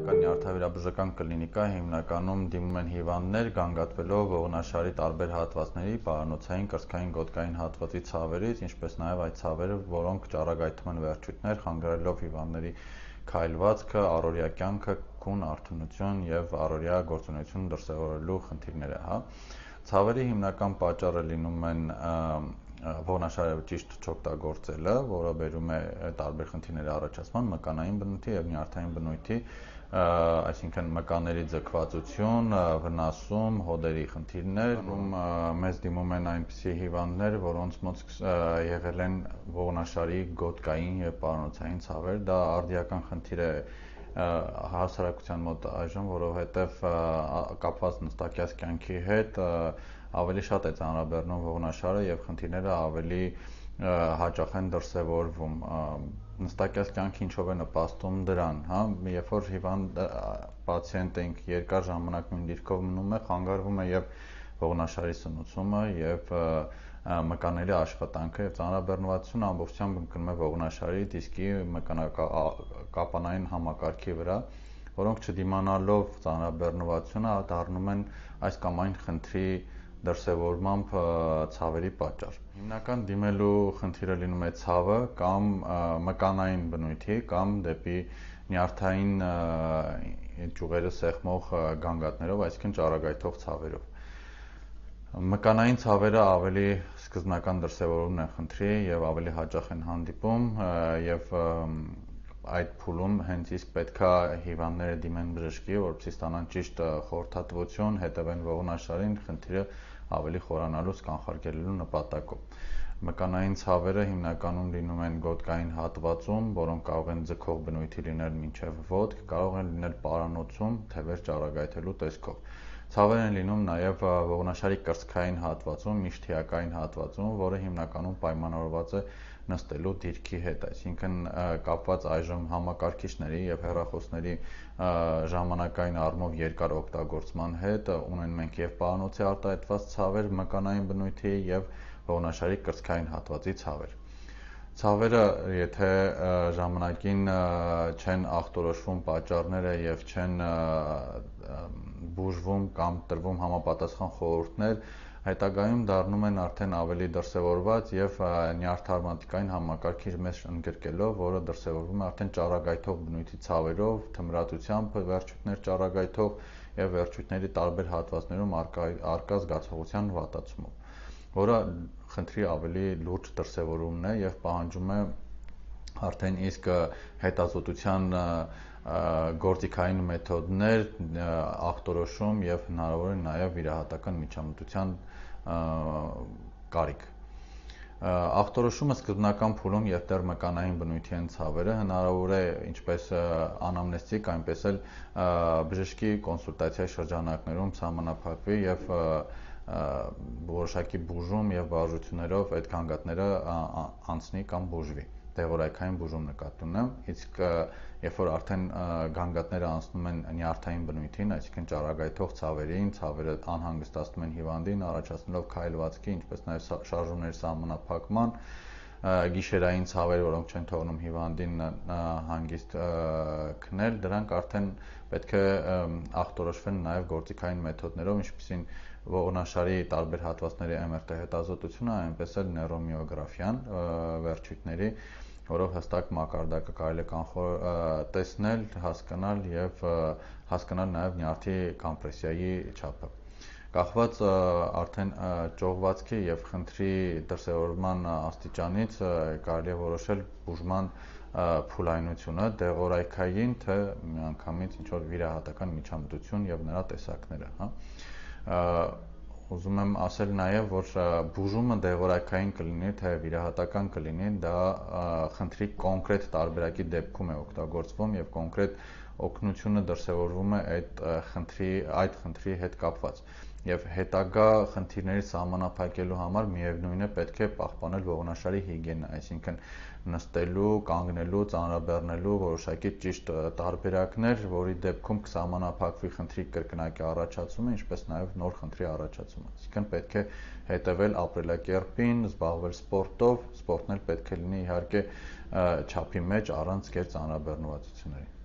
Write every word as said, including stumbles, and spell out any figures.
Հիմնական նյարդավիրաբուժական կլինիկա հիմնականում դիմում են հիվանդներ գանգատվելով ողնաշարի տարբեր հատվածների, պարանոցային, կրծային, գոտկային հատվածի ցավերից, ինչպես նաև այդ ցավերը, որոնք ճառագայթում են վերջույթներ, խանգարելով հիվանդների քայլվածքը, առօրյա կյանքը, քուն, արթունություն եւ առօրյա գործունեություն դրսևորելու խնդիրները, հա։ Ցավերի հիմնական պատճառը լինում են ողնաշարի ճիշտ չօգտագործելը, որը բերում է տարբեր խնդիրների առաջացման, մկանային բնույթի եւ նյարդային բնույթի, այսինքն մկանների ձգվածություն, վնասում, հոդերի խնդիրներ, մեզ դիմում են այնպիսի հիվանդներ, որոնց մոտ եղել են ողնաշարի գոտկային եւ պարանոցային ցավեր, դա արդիական խնդիր է հասարակության մոտ այժմ, որովհետեւ կապված նստակյաց կյանքի հետ ավելի շատ է ծանրաբեռնում ողնաշարը եւ խնդիրները ավելի հաճախ են դրսևորվում։ Նստակյաց կյանքը ինչով է նպաստում դրան, հա, երբ որ հիվանդ պացիենտը երկար ժամանակ նույն դիրքով մնում է, խանգարվում է եւ ողնաշարի սնուցումը եւ մկանների աշխատանքը եւ ծանրաբեռնվածությունը ամբողջությամբ ընկնում է ողնաշարի դիսկի մկանակապանային համակարգի վրա, որոնք չդիմանալով ծանրաբեռնվածությունը դառնում են այս կամ այն խնդրի դրսևորմամբ ցավերի պատճառ։ Հիմնական դիմելու խնդիրը լինում է ցավը կամ մկանային բնույթի կամ դեպի նյարդային ճյուղերը սեղմող գանգատներով, այսինքն ճառագայթող ցավերով։ Մկանային ցավերը ավելի սկզբնական դրսևորումն են խնդրի եւ ավելի հաճախ են հանդիպում եւ այդ փուլում հենց իսկ պետքա հիվանդները դիմեն բժշկի, որպեսզի ստանան ճիշտ խորհրդատվություն, հետևեն ողնաշարին, խնդիրը ավելի խորանալու, կանխարգելելու նպատակով։ Մկանային ցավերը հիմնականում լինում են գոտկային հատվածում, որոնք կարող են ձգող բնույթի լինել մինչև ոտք, կարող են լինել պարանոցում, թևեր ճառագայթելու տեսքով։ Ցավեր են լինում նաև ողնաշարի կրծքային հատվածում, միջթիակային հատվածում, որը հիմնականում պայմանավորված է նստելու դիրքի հետ, այսինքն կապված այժմ համակարգիչների եւ հեռախոսների ժամանակային առումով երկար օգտագործման հետ ունեն մենք եւ պարանոցի արտահայտված ցավեր մկանային բնույթի եւ ողնաշարի կրծքային հատվածի ցավեր։ Ցավերը, եթե ժամանակին չեն ախտորոշվում պատճառները եւ չեն բուժվում կամ տրվում համապատասխան խորհուրդներ, հետագայում դառնում են արդեն ավելի դրսևորված եւ նյարդավիրաբուժական համակարգիչ մեջ ընդգրկելով, որը դրսևորվում է արդեն ճառագայթող բնույթի ցավերով, թմրածությամբ վերջույթներ ճառագայթող եւ վերջույթների տարբեր հատվածներում արկա զգացողության վատացումով, որը խնդրի ավելի լուրջ դրսևորումն է եւ պահանջում է արդեն իսկ հետազոտության գործիքային մեթոդներ, ախտորոշում եւ հնարավոր է նաեւ վիրահատական միջամտության կարիք։ Ախտորոշումը սկզբնական փուլում, երբ դեռ մկանային բնույթի են ցավերը, հնարավոր է ինչպես անամնեստիկ, այնպես էլ բժշկի կոնսուլտացիայի շրջանակներում սահմանափակվի եւ որոշակի բուժում եւ վարժություններով այդ գանգատները անցնի կամ բուժվի, դեղորայքային բուժում նկատի ունեմ, իսկ երբ որ արդեն գանգատները անցնում են նյարդային բնույթին, այսինքն ճառագայթող ցավերին, ցավերը անհանգստացնում են հիվանդին, առաջացնելով քայլվածքի, ինչպես նաեւ շարժումների սահմանափակման, գիշերային ցավեր, որոնք չեն թողնում հիվանդին հանգիստ քնել, դրանք արդեն պետք է ախտորոշվեն նաեւ գործիքային մեթոդներով, ինչպիսին ողնաշարի տարբեր հատվածների էմ էր տե հետազոտությունը, այնպես էլ նեյրոմիոգրաֆիան վերջույթների, որով հստակ մակարդակը կարելի է տեսնել, հասկանալ եւ հասկանալ նաեւ նյարդի կոմպրեսիայի չափը։ Կախված արդեն ճողվածքի եւ խնդրի դրսևորման աստիճանից կարելի է որոշել բուժման փուլայնությունը, դեղորայքային, թե միանգամից ինչ որ վիրահատական միջամտություն եւ նրա տեսակները, հա։ Ուզում եմ ասել նաեւ, որ բուժումը դեղորայքային կլինի, թե վիրահատական կլինի, դա խնդրի կոնկրետ տարբերակի դեպքում է օգտագործվում եւ կոնկրետ օգնությունը դրսևորվում է այդ խնդրի այդ խնդրի հետ կապված եւ հետագա խնդիրների սահմանափակելու համար միևնույն է պետք է պահպանել ողնաշարի հիգիենա, այսինքն նստելու, կանգնելու, ծանրաբեռնելու որոշակի ճիշտ տարբերակներ, որի դեպքում կսահմանափակվի խնդրի կրկնակի առաջացումը, ինչպես նաեւ նոր խնդրի առաջացումը։ Այսինքն պետք է հետևել ապրելակերպին, զբաղվել սպորտով, սպորտն էլ պետք է լինի իհարկե չափի մեջ առանց գեր ծանրաբեռնվածությունների։